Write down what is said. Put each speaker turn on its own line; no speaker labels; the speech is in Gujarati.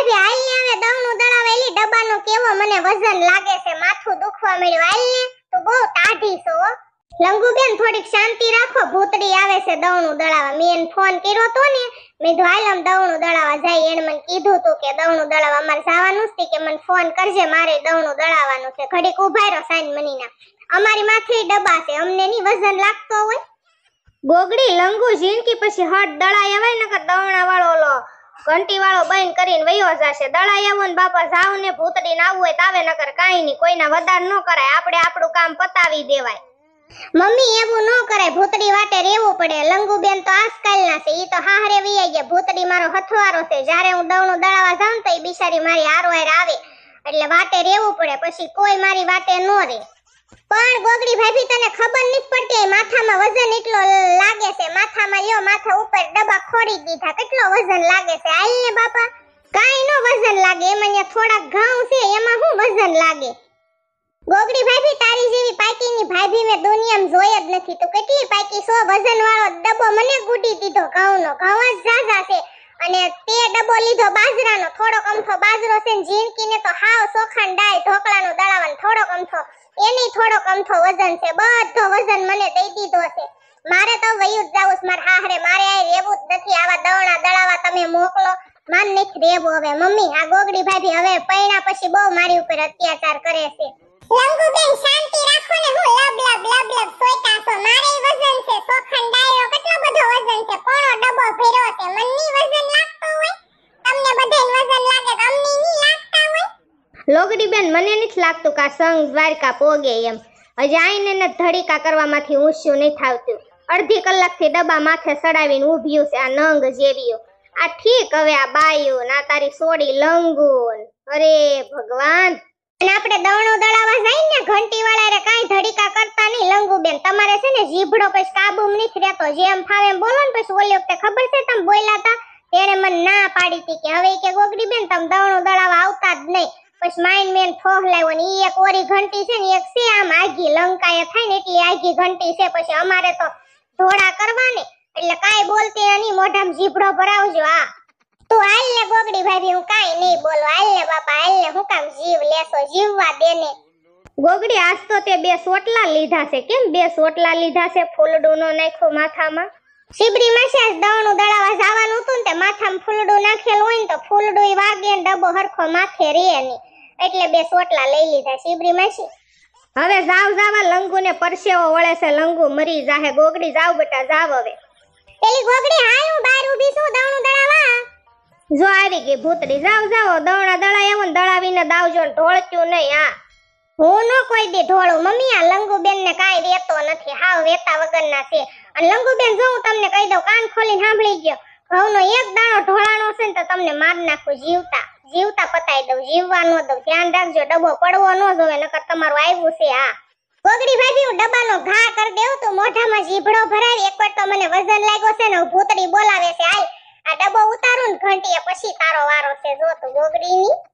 ભાભી હાલ ને આવે દવનું દળાવેલી ડબ્બાનો કેવો મને વજન લાગે છે, માથું દુખવા મળ્યું. હાલ ને તો બહુ ટાઢી છો. લંગુબેન થોડીક શાંતિ રાખો, ભૂતડી આવે છે દવનું દળાવા. મેં ફોન કર્યો તો ને, મેં તો હાલ આમ દવનું દળાવા જાય. એને મને કીધું તું કે દવનું દળાવા અમારે જવાનું છે કે મને ફોન કરજે, મારે દવનું દળાવવાનું છે. ઘડીક ઉભા રહો સાઈન મનીના, અમારી માથે ડબ્બા છે, અમને ની વજન લાગતો હોય. ગોગડી લંગુ જીનકી પછી હટ દળાય આવે નકર દવણા વાળો લો ઘંટી વાળો બંધ કરીને વયો જાશે. દળાય આવો ને બાપા જાવ ને ભૂતડી ને આવવું હોય તો આવે, નકર કાઈ નહીં, કોઈના વદાર ન કરાય, આપણે આપણું કામ પતાવી દેવાય. મમ્મી એવું ન કરાય, ભૂતડી વાટે રહેવું પડે. લંગુબેન તો આજકાલના છે, ઈ તો હાહરે વૈયા ગયા. ભૂતડી મારો હથવારો છે, જ્યારે હું દવણું દળાવા જાઉં તો ઈ બિચારી મારી હારવાર આવે, એટલે વાટે રહેવું પડે, પછી કોઈ મારી વાટે ન રહે. પણ ગોગડી ભાભી તને ખબર નથી પડતી, માથામાં વજન એટલો લાગે છે. માથામાં લ્યો, માથા ઉપર ડબ્બા ખોડી દીધા, કેટલો વજન લાગે છે. હાલ ને બાપા, કાઈ નો વજન લાગે, એમાં થોડાક ઘઉં છે, એમાં શું વજન લાગે. ગોગડી ભાભી તારી જેવી પાકીની ભાભી મેં દુનિયામાં જોઈ જ નથી. તું કેટલી પાકી છો, વજન વાળો ડબ્બો મને ગુડી દીધો ઘઉંનો. ઘઉં જ ઝાઝા છે, અને તે ડબ્બો લીધો બાજરાનો. થોડોક અમથો બાજરો છે ને જીનકીને તો હાવ સોખાન ડાય ઢોકળાનું દળાવાનું. થોડોક અમથો એની થોડોક અમથો વજન છે, બધો વજન મને દઈ દીધો છે. મારે તો વયું જ જાવું છે મારા હાહરે, મારે આ રહેવું જ નથી. આવા દવણા દળાવા તમે મોકલો, માન નથી રહેવું હવે. મમ્મી આ ગોગડી ભાભી હવે પૈણા પછી બહુ મારી ઉપર અત્યાચાર કરે છે. લંગુબેન શાંતિ રાખો ને, હું લબ લબ લબ લબ સોઈતા છો. મારે વજન છે, સોખન ડાયરો કેટલો બધો વજન છે, પોણો ડબ્બો ભર્યો છે. મનની વજન લાગતો હોય, તમને બધાને વજન લાગે, તમને ની લાગતા હોય. લોગડી બેન મને નથી લાગતું કે આ સંગ દ્વારકા પોગે એમ. હજી આઈને ને ધડીકા કરવામાંથી ઊંચ્યું નહીં થાવતું. અડધી કલાકથી ડબ્બા માથે સડાવીને ઊભ્યું છે આ નંગ જેવીઓ. આ ઠીક હવે આ બાયું ના તારી સોડી લંગુન, અરે ભગવાન. અને આપણે દવણો દળાવા જાય ને ઘંટી વાળા રે કાઈ ધડીકા કરતા નહીં. લંગુબેન તમારે છે ને જીભડો પછી કાબૂમ નથી રહેતો, જેમ ફાવે એમ બોલો ને. પછી ઓલી વખતે ખબર છે તમે બોલ્યા હતા, તેણે મને ના પાડી હતી કે હવે કે ગોગડી બેન તમે દવણો દળાવા આવતા જ નહીં. પછી માઈન મેન ફોહ લાવ્યો ને ઈ એક ઓરી ઘંટી છે ને એક છે આમ આગી લંકાએ થાય ને એટલી આગી ઘંટી છે. પછી અમારે તો ધોળા કરવાને, એટલે કાઈ બોલતી નહીં, મોઢામાં જીભડો ભરાવજો. આ તું હાલ ને ગોગડી ભાભી, હું કાઈ નહીં બોલો. હાલ ને બાપા, હાલ ને, હું કામ જીવ લેશો, જીવવા દે ને. ગોગડી આજ તો તે 2 સોટલા લીધા છે. કેમ 2 સોટલા લીધા છે? ફૂલડું નો નાખ્યો માથામાં. શિબરી માં છે દવણું દળાવા જવાનું હતું ને તે માથામાં ફૂલડું નાખેલું હોય ને તો ફૂલડું વાગે ને ડબ્બો હરખો માથે રે નહીં, એટલે 2 સોટલા લઈ લીધા શિબરી માં છે. હવે જાવ જાવા, લંગુ ને પરસેવો વળે છે, લંગુ મરી જાહે. ગોગડી જાવ બેટા, જાવ હવે. પેલી ગોગડી હાલ, હું બહાર ઊભી છું દવણું દળાવા. જો આવી ગઈ ભૂતડી, જાવ જાવ દવણા દળાય એવો ને દળાવીને દાવજો ને ઢોળચ્યું નહીં. આ હું નો કોઈ દી ઢોળું. મમ્મી આ લંગુબેન ને કાઈ રહેતો નથી, હાવ વેતા વગરના છે. અને લંગુબેન જો હું તમને કહી દઉં, કાન ખોલીને સાંભળી ગયો, ઘઉંનો એક દાણો ઢોળાણો છે ને તો તમને માર નાખું, જીવતા જીવતા પતાઈ દઉં, જીવવા ન દઉં. ધ્યાન રાખજો, ડબ્બો પડવો ન જોવે, નકર તમારું આવ્યું છે. આ ગોગડી ભાભી હું ડબ્બાનો ઘા કરી દેવું, તો મોઢામાં જીભડો ભરાવી. એકવાર તો મને વજન લાગ્યો છે ને ભૂતડી બોલાવે છે. હાલ આ ડબ્બો ઉતારું ને ઘંટીએ, પછી તારો વારો છે. જો તું ગોગડીની